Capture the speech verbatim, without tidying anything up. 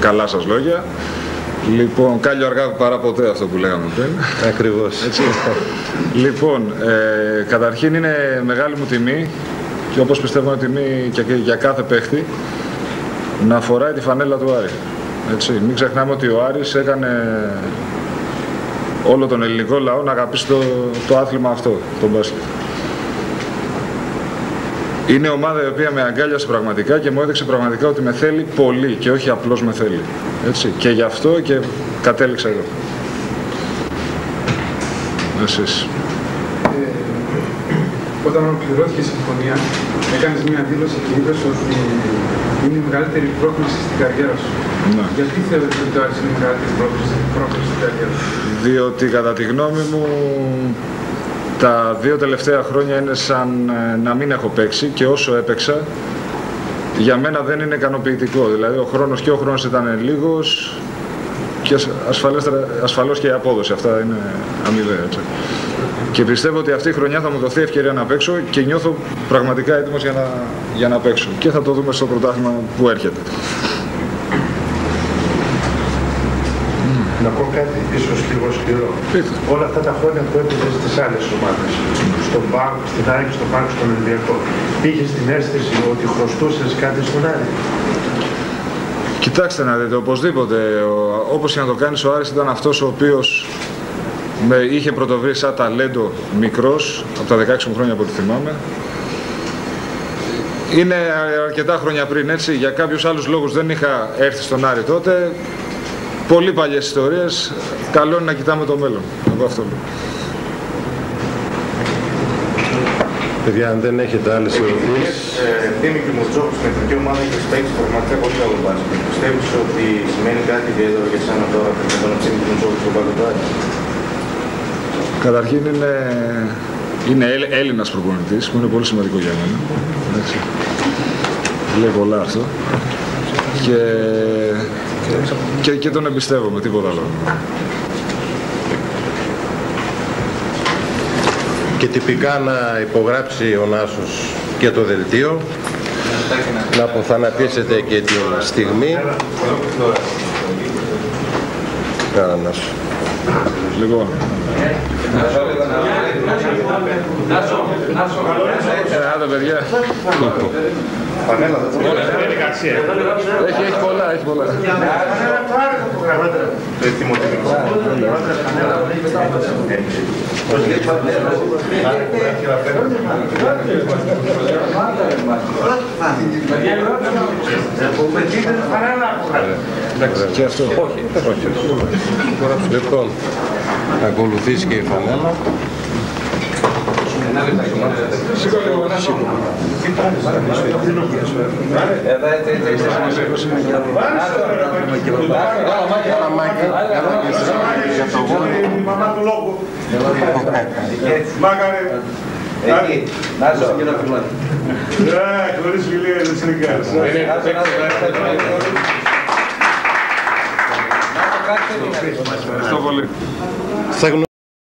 καλά σας λόγια. Λοιπόν, κάλλιο αργά παρά ποτέ, αυτό που λέγαμε πριν. Ακριβώς. Έτσι. Λοιπόν, ε, καταρχήν είναι μεγάλη μου τιμή και όπως πιστεύω είναι τιμή και για κάθε παίχτη να φοράει τη φανέλα του Άρη. Έτσι. Μην ξεχνάμε ότι ο Άρης έκανε όλο τον ελληνικό λαό να αγαπήσει το, το άθλημα αυτό, τον μπάσκετ. Είναι ομάδα η οποία με αγκάλιασε πραγματικά και μου έδειξε πραγματικά ότι με θέλει πολύ και όχι απλώς με θέλει. Έτσι. Και γι' αυτό και κατέληξα εδώ. Εσείς. Ε, όταν ολοκληρώθηκε η συμφωνία, έκανες μια δήλωση και είπες ότι είναι η μεγαλύτερη πρόκληση στην καριέρα σου. Ναι. Γιατί θεωρείς ότι το Άρης είναι η μεγαλύτερη πρόκληση στην καριέρα σου? Διότι κατά τη γνώμη μου τα δύο τελευταία χρόνια είναι σαν να μην έχω παίξει και όσο έπαιξα για μένα δεν είναι ικανοποιητικό. Δηλαδή ο χρόνος και ο χρόνος ήταν λίγος και ασφαλώς και η απόδοση. Αυτά είναι αμοιβαία. Έτσι. Και πιστεύω ότι αυτή η χρονιά θα μου δοθεί ευκαιρία να παίξω και νιώθω πραγματικά έτοιμος για να, για να παίξω. Και θα το δούμε στο πρωτάθλημα που έρχεται. Να πω κάτι ίσως λίγο σκληρό. Πείτε. Όλα αυτά τα χρόνια που έπαιζες στις άλλες ομάδες, στον ΠΑΟΚ, στην ΑΕΚ, στον ΠΑΟΚ, στον Ολυμπιακό, είχες την αίσθηση ότι χρωστούσες κάτι στον Άρη? Κοιτάξτε να δείτε, οπωσδήποτε, όπως και να το κάνεις, ο Άρης ήταν αυτός ο οποίος με είχε πρωτοβρει σαν ταλέντο μικρός, από τα δεκαέξι μου χρόνια από ό,τι θυμάμαι. Είναι αρκετά χρόνια πριν, έτσι, για κάποιους άλλους λόγους δεν είχα έρθει στον Άρη τότε. Πολύ παλιές ιστορίες, καλό είναι να κοιτάμε το μέλλον. Εγώ αυτό λέω. Παιδιά, αν δεν έχετε άλλες ερωτήσεις... Τίμη και Μουτζόκος με εθνική ομάδα και παίξει πραγματικά πολύ καλό μπάσκετ. Πιστεύεις ότι σημαίνει κάτι ιδιαίτερο για εσένα τώρα με τον Τίμη και Μουτζόκος στο μπάσκετ? Καταρχήν είναι, είναι Έλληνας προπονητής, που είναι πολύ σημαντικό για μένα. Έτσι. Λέει πολλά αυτό. Και, και, και τον εμπιστεύομαι, τίποτα άλλο. Και τυπικά να υπογράψει ο Νάσος και το δελτίο, να αποθανατήσετε και την στιγμή. Κάνα Νάσο. Λοιπόν. Άντε παιδιά. Έχει, έχει πολλά, έχει πολλά. Και αυτό. Όχι. Λοιπόν, θα ακολουθήσει και η φανέλα. Εκεί, Νάζο. Ναι, χωρίς φιλία δεν συνεχάσεις. Ευχαριστώ πολύ.